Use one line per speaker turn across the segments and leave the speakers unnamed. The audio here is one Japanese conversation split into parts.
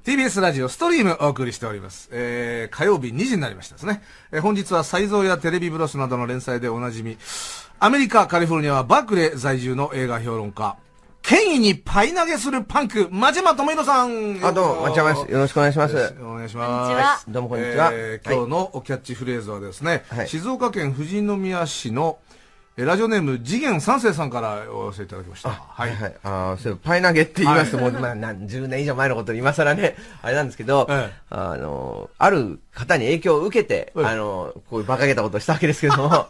TBS ラジオストリームお送りしております。火曜日2時になりましたですね。本日は才蔵やテレビブロスなどの連載でおなじみ、アメリカ・カリフォルニアはバークレー在住の映画評論家、権威にパイ投げするパンク、町山智博さん。
どうも、町山です。よろしくお願いします。
お願いします。
こんにちは。
どうもこんにちは。
今日のキャッチフレーズはですね、
はい、
静岡県富士宮市のラジオネーム次元三世さんからお寄せいただきました。
はい。そう、パイ投げって言いますと、もう、何十年以上前のことで今更ね、あれなんですけど、ある方に影響を受けて、こういう馬鹿げたことをしたわけですけども、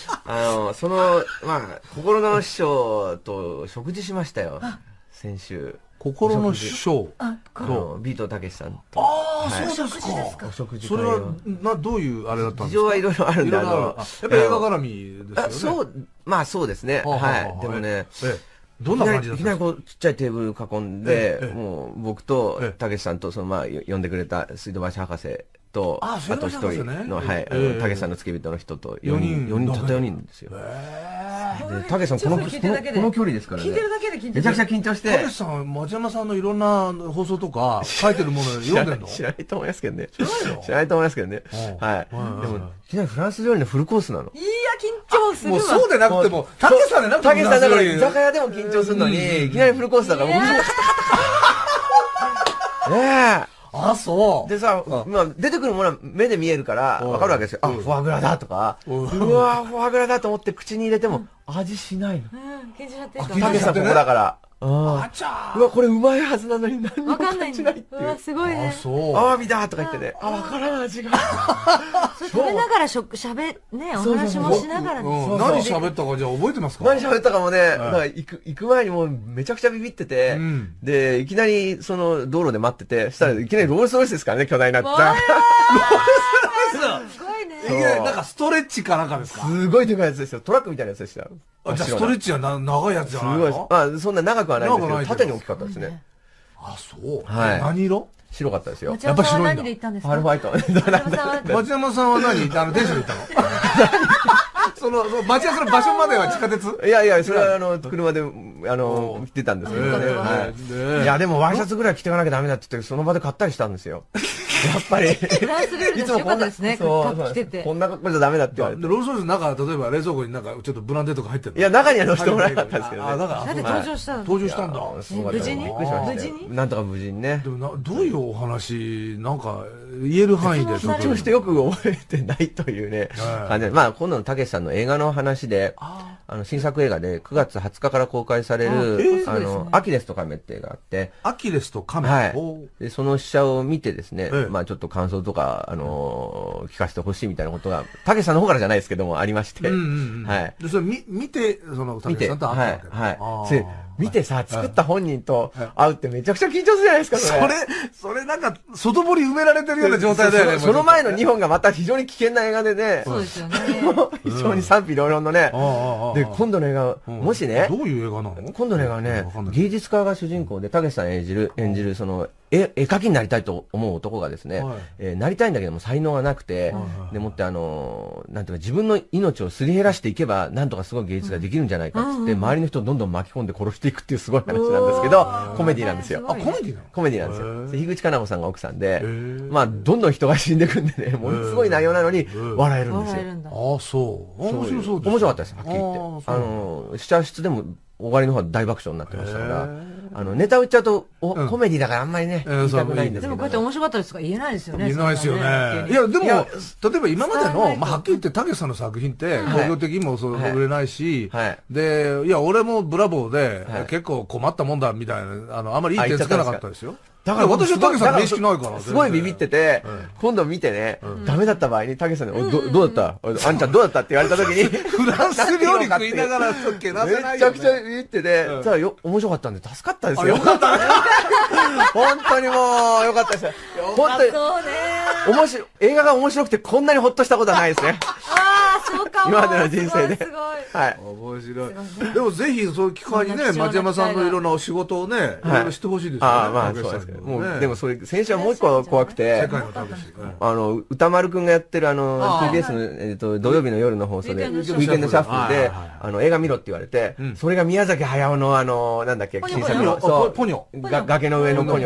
心の師匠と食事しましたよ。先週。
心の師匠
ビートたけしさんと。
そうですか。
お食事
それは、どういうあれだったんですか？
事情はいろいろあるんで、
やっぱ映画絡みですよね。
そうですね。はい。でもね、
どんな感じだったんですか？
いきなりこう、ちっちゃいテーブル囲んで、もう、僕と、たけしさんと、呼んでくれた水道橋博士と、あと一人の、たけしさんの付き人の人と、4人、たった4人ですよ。で、たけしさん、この距離ですからね。
聞いてるだけで緊張して。
めちゃくちゃ緊張して。
たけしさん、町山さんのいろんな放送とか、書いてるもの読んでんの？
知らないと思いますけどね。知らないと思いますけどね。はい。でも、いきなりフランス料理のフルコースなの。
いや、緊張するわ。
もうそうでなくても、たけしさんでなくても。
たけしさんだから居酒屋でも緊張するのに、いきなりフルコースだから、僕、ねえ。そうでさ、出てくるものは目で見えるから、わかるわけですよ。フォアグラだとか、うわフォアグラだと思って口に入れても、味しないの。
緊張しちゃってる。
たけしさんここだから。うわ、これうまいはずなのに何も感じないっていう。
うわ、すごいね。
アワビだとか言ってね、わからん味が。
それ食べながらしゃべ、ね、お話もしながらね。
何喋ったかじゃあ覚えてますか？
何喋ったかもね、行く前にもうめちゃくちゃビビってて、で、いきなりその道路で待ってて、したらいきなりロールスロイスですからね、巨大な。ロール
スロイスすごいね。
なんかストレッチかなんかですか？
すごいでかいやつですよ。トラックみたいなやつでした。
じゃあストレッチは長いやつじゃないの？
そんな長くはないんですけど、縦に大きかったですね。
そう。
何
色？
白かったですよ。
やっぱ白いんだ。何で行ったんですか？
ハルファイト。
町山さんは何？電車で行ったの？町山さんの場所までは地下鉄？
いや、それは車で、来てたんですけどね。いや、でもワイシャツぐらい着ていかなきゃダメだって言って、その場で買ったりしたんですよ。やっぱり。
フランス料理の良かったですね。着てて。
こんな格好じゃダメだって言われて。
ロールスロイスの中、例えば冷蔵庫になんかちょっとブランデーとか入ってるの？
いや、中には乗せてもらえなかったんですけどね。
だって登場した
んだ。
無事に？無事に？
なんとか無事にね。
でもどういうお話、なんか言える範囲で。
緊張してよく覚えてないというね。今度のたけしさんの映画の話で、新作映画で9月20日から公開される、アキレスとカメって映画があって。
アキレスとカメ？
はい。で、その試写を見てですね、ちょっと感想とか、聞かせてほしいみたいなことが、たけしさんの方からじゃないですけども、ありまして。はい。
で、それ見て、たけしさんと会ったわけ？
はい。見てさ、作った本人と会うってめちゃくちゃ緊張するじゃないですか、
それなんか、外堀埋められてるような状態だよね。
その前の2本がまた非常に危険な映画でね。
そうですよね。
非常に賛否両論のね。で、今度の映画、もしね。
どういう映画なの？
今度の映画はね、芸術家が主人公で、たけしさん演じる、絵描きになりたいと思う男がですね、なりたいんだけども才能がなくて、でもってなんていうか自分の命をすり減らしていけば、なんとかすごい芸術ができるんじゃないかっつって、周りの人をどんどん巻き込んで殺していくっていうすごい話なんですけど、コメディなんですよ。
コメディなの？
コメディなんですよ。樋口かな子さんが奥さんで、どんどん人が死んでいくんでね、ものすごい内容なのに、笑えるんですよ。
そう。面白そうです。
面白かったです、はっきり言って。試写室でも、終わりの方は大爆笑になってましたから、ネタ打っちゃうと、コメディだからあんまりね、言いたくないんですけど。
でもこうやって面白かったですとか言えないですよね。
言えないですよね。いや、でも、例えば今までの、はっきり言って、たけしさんの作品って、工業的にも売れないし、で、いや、俺もブラボーで、結構困ったもんだ、みたいな、あんまりいい点つかなかったですよ。だから私はたけしさん認識ないから。
すごいビビってて、今度見てね、ダメだった場合に、たけしさんに、どうだったあんちゃんどうだったって言われた時に、
フランス料理食いながら、けなせない
めちゃくちゃビビってて、じゃあ面白かったんで助かったですよ。よかったね。本当にもう、よかったですよ。本当に、映画が面白くてこんなにほっとしたことはないですね。
そうかも。
今までの人生で。
はい。面白い。でもぜひ、そういう機会にね、町山さんのいろんなお仕事をね、いろいろしてほしいですよね。
そうですけど。もう、でもそれ、先週はもう一個怖くて、
世界のたけし。
歌丸くんがやってるTBS の、土曜日の夜の放送で、ウィーケンドシャッフルで、映画見ろって言われて、それが宮崎駿のなんだっけ、新作の、
ポニョ。
崖の上のポニョ。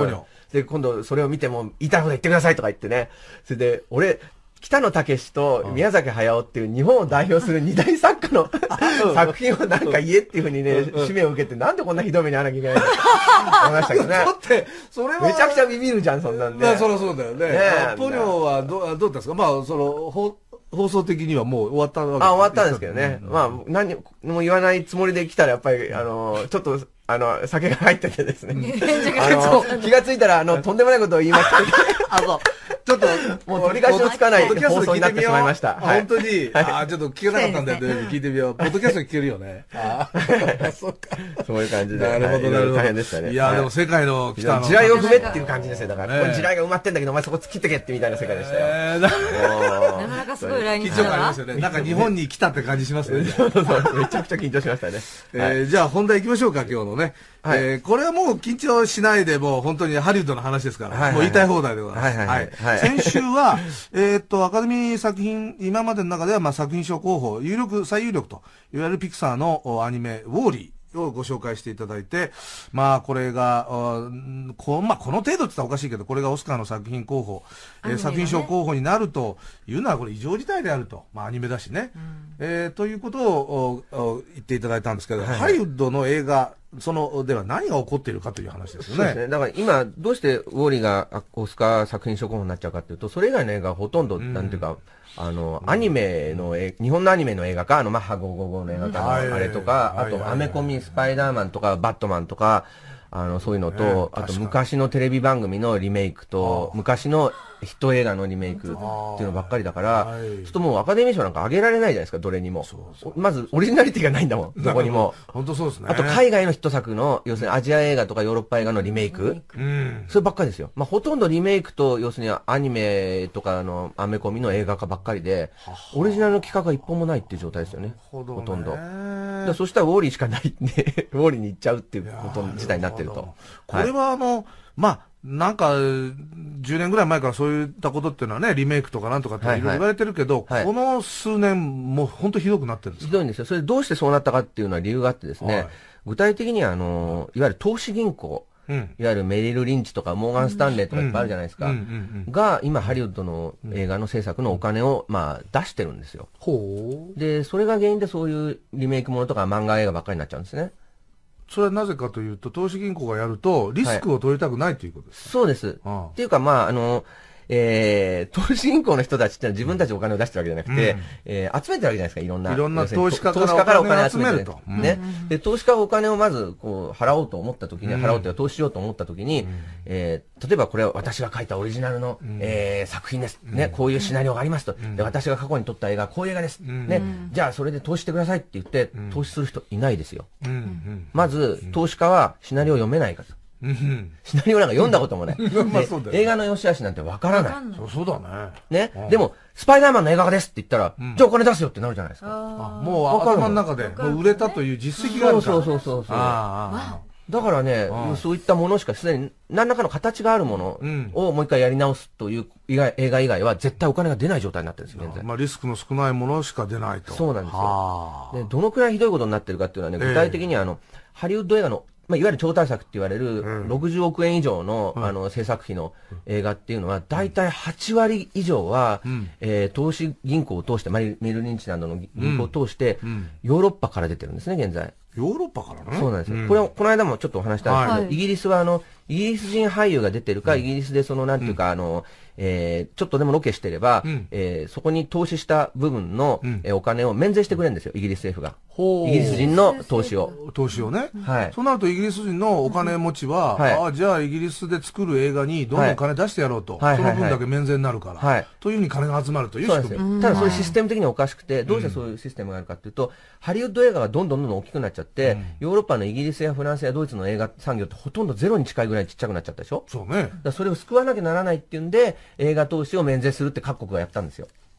で、今度それを見ても、言いたいこと言ってくださいとか言ってね。それで、俺、北野武と宮崎駿っていう日本を代表する二大作家の作品をなんか言えっていうふうにね、使命を受けて、なんでこんなひどい目に遭わなきゃいけないんだと思いましたけどね。
だって、それは。
めちゃくちゃビビるじゃん、そんなんで。
まあ、そりゃそうだよね。ポニョはどうだったんですか？まあ、放送的にはもう終わったわけ
終わったんですけどね。まあ、何も言わないつもりで来たら、やっぱり、ちょっと、酒が入っててですね。気がついたら、とんでもないことを言いました。
そう。ちょっと、
もう取り返しのつかない放送になってしまいました。
本当に、ちょっと聞けなかったんだよね。聞いてみよう。ポッドキャスト聞けるよね。
そうか。そういう感じで。
なるほど、なるほど。
大変でしたね。
いや、でも世界の
地雷を踏めっていう感じですよ。だから、地雷が埋まってんだけど、お前そこ突っ切ってけってみたいな世界でしたよ。
なかなかすごい来日だな。緊張感ありますよ
ね。なんか日本に来たって感じしますね。
めちゃくちゃ緊張しましたね。
じゃあ本題行きましょうか、今日のね。これはもう緊張しないで、もう本当にハリウッドの話ですから、もう言いたい放題でございます。先週は、アカデミー作品、今までの中では、まあ、作品賞候補、最有力と、いわゆるピクサーのアニメ、ウォーリーをご紹介していただいて、まあ、これが、この程度って言ったらおかしいけど、これがオスカーの作品候補、作品賞候補になるというのは、これ異常事態であると。まあ、アニメだしね。ということを言っていただいたんですけど、ハリウッドの映画、では何が起こっているかという話ですよね。そうですね。
だから今、どうしてウォーリーがオスカー作品賞候補になっちゃうかというと、それ以外の映画はほとんど、なんていうか、アニメの、日本のアニメの映画か、マッハ555の映画かのあれとか、あと、アメコミ、スパイダーマンとか、バットマンとか、そういうのと、あと昔のテレビ番組のリメイクと、昔のヒット映画のリメイクっていうのばっかりだから、ちょっともうアカデミー賞なんかあげられないじゃないですか、どれにも。まず、オリジナリティがないんだもん、どこにも。
本当そうですね。
あと、海外のヒット作の、要するにアジア映画とかヨーロッパ映画のリメイク。そればっかりですよ。まあ、ほとんどリメイクと、要するにアニメとかアメコミの映画化ばっかりで、オリジナルの企画が一本もないっていう状態ですよね。ほとんど。そしたらウォーリーしかないんで、ウォーリーに行っちゃうっていうこと自体になってると。
これはまあ、なんか、10年ぐらい前からそういったことっていうのはね、リメイクとかなんとかっていろいろ言われてるけど、この数年もう本当ひどくなってるんですか？
ひどいんですよ。それどうしてそうなったかっていうのは理由があってですね、具体的にはいわゆる投資銀行、いわゆるメリル・リンチとかモーガン・スタンレーとかいっぱいあるじゃないですか。が、今、ハリウッドの映画の制作のお金を、まあ、出してるんですよ。で、それが原因でそういうリメイクものとか漫画映画ばっかりになっちゃうんですね。
それはなぜかというと、投資銀行がやると、リスクを取りたくないということですか？
そうです。っていうか、まあ、投資銀行の人たちってのは自分たちお金を出してるわけじゃなくて、集めてるわけじゃないですか、いろんな
投資家からお金を集めると。
ね。で、投資家がお金をまず、払おうと思った時に、払おうというか投資しようと思った時に、例えばこれは私が書いたオリジナルの、作品です。ね、こういうシナリオがありますと。で、私が過去に撮った映画、こういう映画です。ね。じゃあ、それで投資してくださいって言って、投資する人いないですよ。まず、投資家はシナリオを読めないかと。シナリオなんか読んだこともない。映画の良し悪しなんてわからない。
そうだね。
ね。でも、スパイダーマンの映画化ですって言ったら、じゃあお金出すよってなるじゃないですか。
もう頭の中で、売れたという実績があるから。
そう。だからね、そういったものしかすでに何らかの形があるものをもう一回やり直すという映画以外は絶対お金が出ない状態になってるんですよ、現在。
まあリスクの少ないものしか出ないと。
そうなんですよ。で、どのくらいひどいことになってるかっていうのはね、具体的にハリウッド映画のまあ、いわゆる超大作って言われる60億円以上の、制作費の映画っていうのは、大体8割以上は、投資銀行を通して、メルリンチなどの銀行を通して、ヨーロッパから出てるんですね、現在。
ヨーロッパからね。
そうなんですよ。これは、この間もちょっとお話したんですけど、イギリスはイギリス人俳優が出てるか、イギリスでなんていうか、ちょっとでもロケしてれば、そこに投資した部分の、お金を免税してくれるんですよ、イギリス政府が。イギリス人の投資を。
投資をね。はい。そうなるとイギリス人のお金持ちは、じゃあイギリスで作る映画にどんどん金出してやろうと。その分だけ免税になるから。というふうに金が集まるという仕組み。
ただそういうシステム的におかしくて、どうしてそういうシステムがあるかというと、ハリウッド映画がどんどん大きくなっちゃって、ヨーロッパのイギリスやフランスやドイツの映画産業ってほとんどゼロに近いぐらいちっちゃくなっちゃったでしょ。
そうね。
それを救わなきゃならないっていうんで、映画投資を免税するって各国がやったんですよ。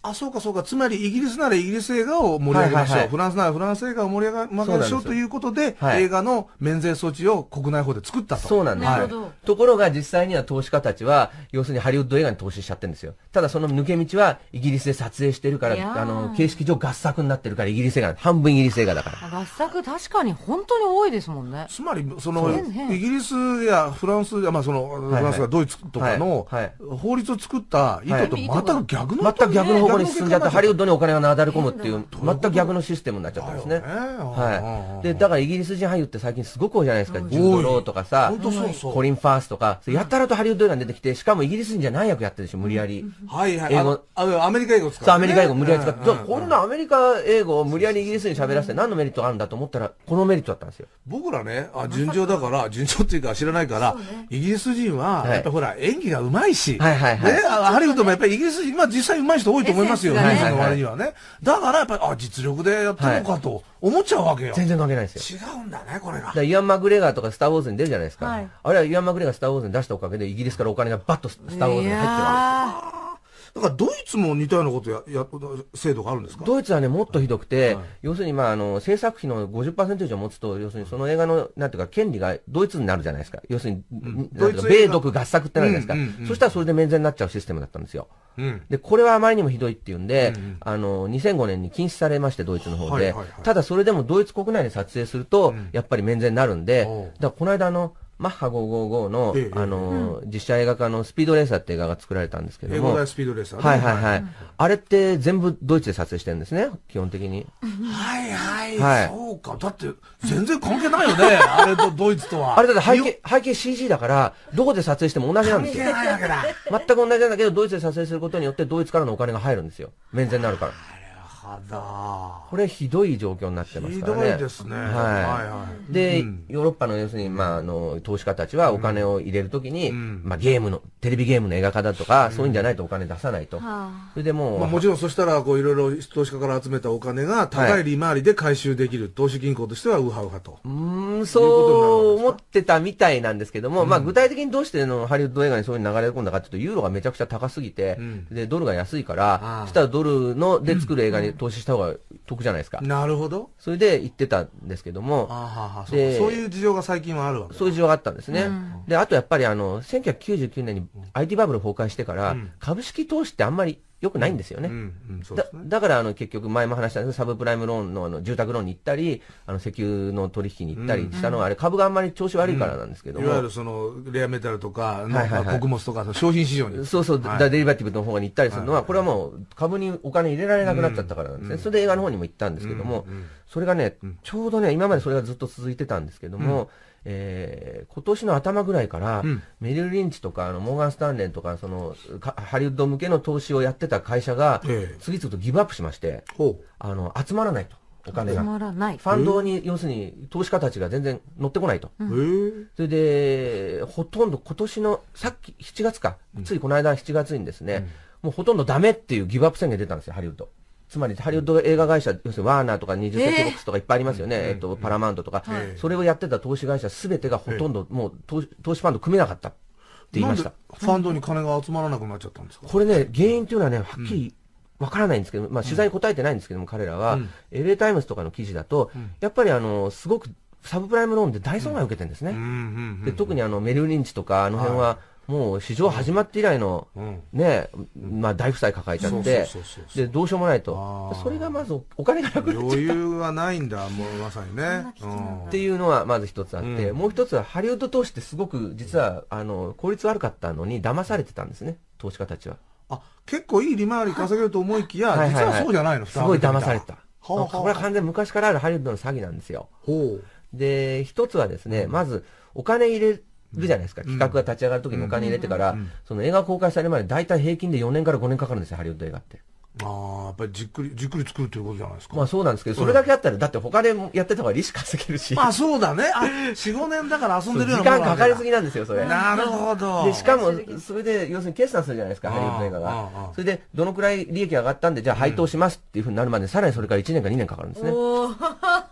あ、そうかそうか。つまりイギリスならイギリス映画を盛り上げましょう。フランスならフランス映画を盛り上げましょうということで、映画の免税措置を国内法で作ったと。
そうなんです。ところが実際には投資家たちは、要するにハリウッド映画に投資しちゃってるんですよ。ただその抜け道はイギリスで撮影してるから、形式上合作になってるからイギリス映画、半分イギリス映画だから。
合作確かに本当に多いですもんね。
つまり、イギリスやフランスや、フランスやドイツとかの法律を作った意図と全く逆の
全く逆の方向に進んじゃって、ハリウッドにお金がなだれ込むっていう、全く逆のシステムになっちゃったんですね。はい。で、だからイギリス人俳優って最近すごく多いじゃないですか。ジュード・ローとかさ、コリン・ファースとか、やったらとハリウッド映画に出てきて、しかもイギリス人じゃない役やってるでしょ、無理やり。
はいはい。アメリカ英語使う。
そう、アメリカ英語無理やり使って。こんなアメリカ英語を無理やりイギリスに喋らせて何のメリットがあるんだと思ったら、このメリットだったんですよ。
僕らね、順調だから、順調っていうか知らないから、イギリス人は、やっぱほら、演技が上手いし、ハリウッドもやっぱりイギリス人、実際上手い人多いと思いますよ、ニュースの割にはね。だからやっぱり、実力でやってるのかと思っちゃうわけよ。
全然関係ないですよ。
違うんだね、これが。
イアン・マグレガーとかスター・ウォーズに出るじゃないですか。あれはイアン・マグレガースター・ウォーズに出したおかげで、イギリスからお金がバッとスター・ウォーズに入ってるわけです。
だからドイツも似たようなこと制度があるんですか？
ドイツはね、もっとひどくて、要するに制作費の 50% 以上持つと、要するにその映画の、なんていうか、権利がドイツになるじゃないですか。要するに、米独合作ってなるじゃないですか。そしたらそれで免税になっちゃうシステムだったんですよ。で、これはあまりにもひどいっていうんで、2005年に禁止されまして、ドイツの方で。ただそれでもドイツ国内で撮影すると、やっぱり免税になるんで、だからこの間マッハ555の、実写映画化のスピードレーサーって映画が作られたんですけども。
英語大スピードレーサーね。
はいはいはい。あれって全部ドイツで撮影してるんですね、基本的に。
はいはい。そうか。だって、全然関係ないよね。あれとドイツとは。
あれだって背景 CG だから、どこで撮影しても同じなんですよ。
関係ないわけだ。
全く同じなんだけど、ドイツで撮影することによって、ドイツからのお金が入るんですよ。免税になるから。これひどい状況になってますからね。
ひどいですね。
で、ヨーロッパの要するに、投資家たちはお金を入れるときに、テレビゲームの映画化だとか、そういうんじゃないとお金出さないと。それでもう。
もちろんそしたら、いろいろ投資家から集めたお金が高い利回りで回収できる。投資銀行としてはウハウハと。
そう思ってたみたいなんですけども、具体的にどうしてハリウッド映画にそういう流れ込んだかというと、ユーロがめちゃくちゃ高すぎて、で、ドルが安いから、そしたらドルで作る映画に投資した方が得じゃないですか。
なるほど。
それで言ってたんですけども、
そういう事情が最近はあるわけ
そういう事情があったんですね。で、あとやっぱり1999年に IT バブル崩壊してから、株式投資ってあんまり良くないんですよね。だから結局前も話したんですけど、サブプライムローンの住宅ローンに行ったり、石油の取引に行ったりしたのは、あれ株があんまり調子悪いからなんですけども。
いわゆるレアメタルとか、穀物とか、商品市場に。
そうそう、デリバティブの方に行ったりするのは、これはもう株にお金入れられなくなっちゃったからなんですね。それで映画の方にも行ったんですけども、それがね、ちょうどね、今までそれがずっと続いてたんですけども、今年の頭ぐらいから、メリル・リンチとかモーガン・スタンレーとかハリウッド向けの投資をやってた会社が次々とギブアップしまして、集まらないと。お金が。ファンドに、要するに投資家たちが全然乗ってこないと。それで、ほとんど今年の、さっき7月か、ついこの間7月にですね、もうほとんどダメっていうギブアップ宣言出たんですよ、ハリウッド。つまり、ハリウッド映画会社、要するにワーナーとか20世紀ボックスとかいっぱいありますよね。パラマウントとか。それをやってた投資会社すべてがほとんどもう投資ファンド組めなかったって言いました。
ファンドに金が集まらなくなっちゃったんですか？
これね、原因っていうのはね、はっきりわからないんですけど、取材に答えてないんですけども、彼らは、LA タイムズとかの記事だと、やっぱりすごくサブプライムローンで大損害を受けてるんですね。で、特にメルリンチとか、あの辺は、もう市場始まって以来の、ね、大負債抱えちゃって、で、どうしようもないと。それがまずお金がなくなっちゃった。
余裕がないんだ、もうまさにね。
っていうのはまず一つあって、もう一つはハリウッド投資ってすごく実は、効率悪かったのに騙されてたんですね、投資家たちは。
結構いい利回り稼げると思いきや、実はそうじゃないの、
すごい騙されてた。これは完全に昔からあるハリウッドの詐欺なんですよ。で、一つはですね、まずお金入れるじゃないですか。企画が立ち上がるときにお金入れてから、その映画公開されるまで大体平均で4年から5年かかるんですよ、ハリウッド映画って。
やっぱりじっくり作るということじゃないですか。
まあそうなんですけど、それだけあったら、だって他でやってた方が利子稼げるし。
まあそうだね。4、5年だから遊んでるよう
なもん時間かかりすぎなんですよ、それ。
なるほど。
で、しかも、それで、要するに決算するじゃないですか、ハリウッド映画が。それで、どのくらい利益上がったんで、じゃあ配当しますっていうふうになるまで、さらにそれから1年か2年かかるんですね。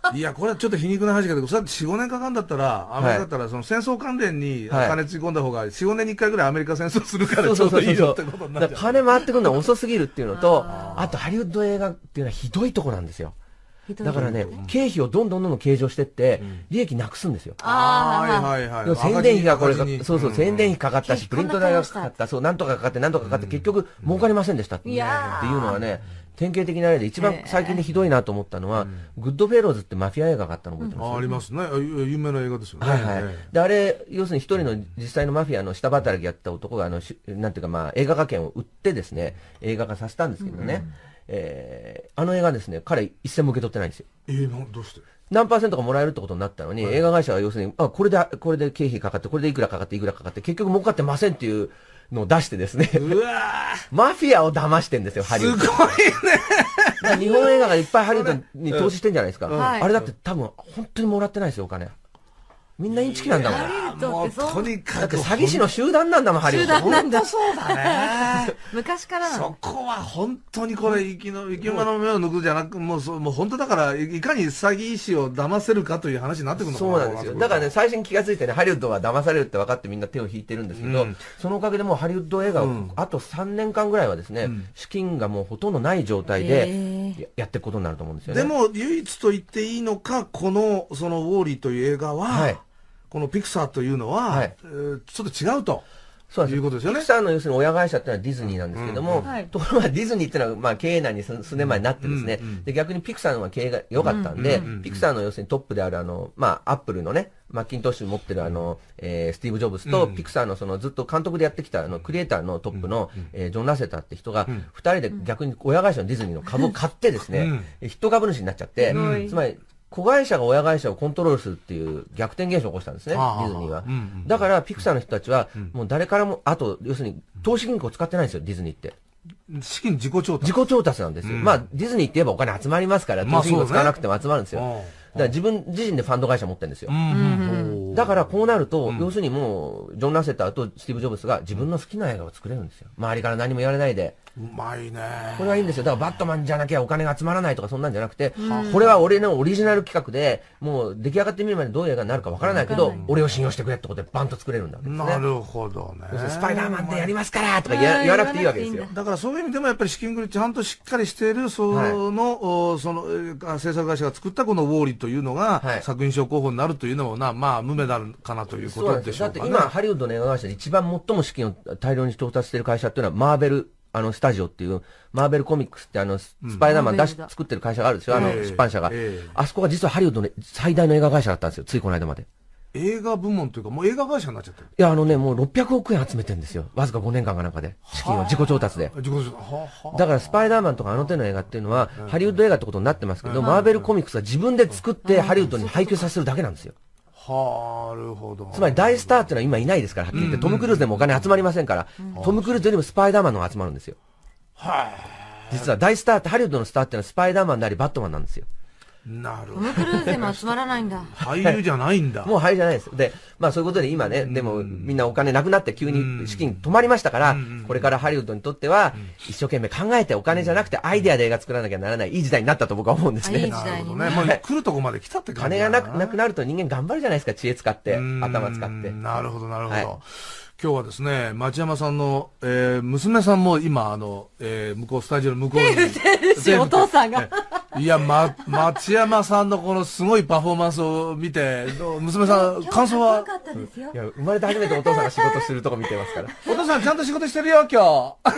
いや、これはちょっと皮肉な話だけど、そうやって4、5年かかるんだったら、アメリカだったら、その戦争関連に金つぎ込んだ方が、4、5年に1回ぐらいアメリカ戦争するから、ちょうどいいよってことになっちゃう。
金回ってくるのは遅すぎるっていうのと、あとハリウッド映画っていうのはひどいとこなんですよ。だからね、経費をどんどん計上してって、利益なくすんですよ。
はいはいはい。
宣伝費がこれか、そうそう、宣伝費かかったし、プリント代がかかった、そう、なんとかかかって、なんとかかかって、結局、儲かりませんでしたっていうのはね、典型的な例で、一番最近でひどいなと思ったのは、グッドフェローズってマフィア映画があったの覚えてます？
ありますね。有名な映画ですよね。
はいはい。で、あれ、要するに一人の実際のマフィアの下働きやった男が、なんていうか、まあ、映画化権を売ってですね、映画化させたんですけどね。あの映画ですね、彼一銭も受け取ってないんですよ。
どうして
何%かもらえるってことになったのに、映画会社は要するに、これで経費かかって、これでいくらかかって、いくらかかって、結局儲かってませんっていうのを出してですね。
うわ
マフィアを騙してんですよ、ハリウッド。
すごいね。
日本映画がいっぱいハリウッドに投資してんじゃないですか。あれだって多分、本当にもらってないですよ、お金。みんなインチキなんだもん。
もうとにかく。
だって詐欺師の集団なんだもん、ハリウッド。
集団なんだ。
そうだね。
昔からな
の。そこは本当にこれ、生き馬の目を抜くじゃなく、もう本当だから、いかに詐欺師を騙せるかという話になってくるのかな。
そうなんですよ。だからね、最初に気がついてね、ハリウッドは騙されるって分かってみんな手を引いてるんですけど、そのおかげでもうハリウッド映画を、あと3年間ぐらいはですね、資金がもうほとんどない状態でやっていくことになると思うんですよね。
でも、唯一と言っていいのか、そのウォーリーという映画は、このピクサーというのは、ちょっと違うと。そういうことですよね。
ピクサーの要するに親会社っていうのはディズニーなんですけども、ところがディズニーっていうのはまあ経営難に数年前になってですね、で逆にピクサーの方が経営が良かったんで、ピクサーの要するにトップであるまあアップルのね、マッキントッシュ持ってるスティーブ・ジョブズと、ピクサーのそのずっと監督でやってきたクリエイターのトップのジョン・ラセターって人が、二人で逆に親会社のディズニーの株を買ってですね、筆頭株主になっちゃって、つまり、子会社が親会社をコントロールするっていう逆転現象を起こしたんですね、ディズニーは。だから、ピクサーの人たちは、もう誰からも、あと、要するに、投資銀行を使ってないんですよ、ディズニーって。
資金自己調達。
自己調達なんですよ。まあ、ディズニーって言えばお金集まりますから、投資銀行使わなくても集まるんですよ。だから自分自身でファンド会社持ってるんですよ。だからこうなると、要するにもう、ジョン・ラセターとスティーブ・ジョブズが自分の好きな映画を作れるんですよ。周りから何も言われないで。
うまいね。
これはいいんですよ。だからバットマンじゃなきゃお金が集まらないとかそんなんじゃなくて、これは俺のオリジナル企画で、もう出来上がってみるまでどういう映画になるかわからないけど、俺を信用してくれってことでバンと作れるんだわけですね。
なるほどね。
スパイダーマンでやりますからとか言わなくていいわけですよ。
だからそういう意味でもやっぱり資金繰りちゃんとしっかりしている、その制作会社が作ったこのウォーリーというのが、作品賞候補になるというのもまあ無名なるかなということでしょうかね。
だって今ハリウッドの映画会社で一番最も資金を大量に調達している会社っていうのはマーベルスタジオっていう、マーベルコミックスってスパイダーマン作ってる会社があるんですよ、出版社が。あそこが実はハリウッドの最大の映画会社だったんですよ、ついこの間まで。映
画部門というか、もう映画会社になっちゃってる。
いや、もう600億円集めてるんですよ。わずか5年間かなんかで。資金を自己調達で。だからスパイダーマンとか手の映画っていうのは、ハリウッド映画ってことになってますけど、マーベルコミックスが自分で作ってハリウッドに配給させるだけなんですよ。
なるほど。
つまり大スターっていうのは今いないですから、はっきり言って。トム・クルーズでもお金集まりませんから、トム・クルーズよりもスパイダーマンの方が集まるんですよ。実は大スターって、ハリウッドのスターってのはスパイダーマンでありバットマンなんですよ。
なるほど。
トム・クルーズでも集まらないんだ。
俳優じゃないんだ。
もう俳優じゃないです。で、まあそういうことで今ね、でもみんなお金なくなって急に資金止まりましたから、これからハリウッドにとっては、一生懸命考えてお金じゃなくてアイデアで映画作らなきゃならないいい時代になったと僕は思うんですね。
いい時代にね。
もう来るとこまで来たって感じ。
金がなくなると人間頑張るじゃないですか、知恵使って、頭使って。
なるほど、なるほど。今日はですね、町山さんの、娘さんも今、向こう、スタジオの向こうに。
お父さんが。
いや、町山さんのこのすごいパフォーマンスを見て、娘さん、感想は？
いや、生まれて初めてお父さんが仕事してるとこ見てますから。
お父さんちゃんと仕事してるよ、今日。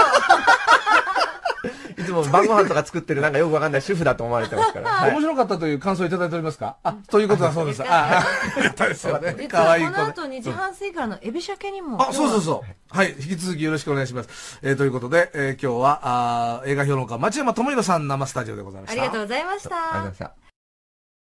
いつも晩ご飯とか作ってるなんかよくわかんない主婦だと思われてますから。
面白かったという感想をいただいておりますか？ということだそうです。よかったですよね。かわいい子で。
この後2時半過ぎからのエビシャケにも。
そう。はい、引き続きよろしくお願いします。ということで、今日は映画評論家町山智博さん生スタジオでございました。
ありがとうございました。
ありがとうございました。